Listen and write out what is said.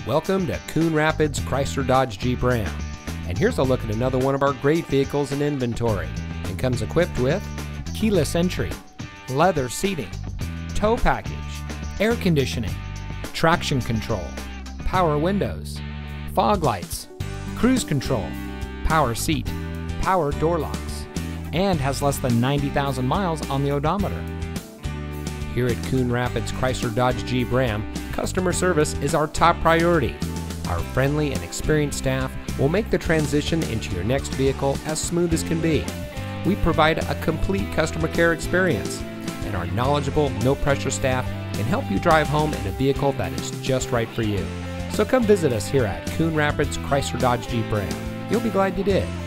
Welcome to Coon Rapids Chrysler Dodge Jeep Ram. And here's a look at another one of our great vehicles in inventory. It comes equipped with keyless entry, leather seating, tow package, air conditioning, traction control, power windows, fog lights, cruise control, power seat, power door locks, and has less than 90,000 miles on the odometer. Here at Coon Rapids Chrysler Dodge Jeep Ram, customer service is our top priority. Our friendly and experienced staff will make the transition into your next vehicle as smooth as can be. We provide a complete customer care experience, and our knowledgeable, no-pressure staff can help you drive home in a vehicle that is just right for you. So come visit us here at Coon Rapids Chrysler Dodge Jeep Ram. You'll be glad you did.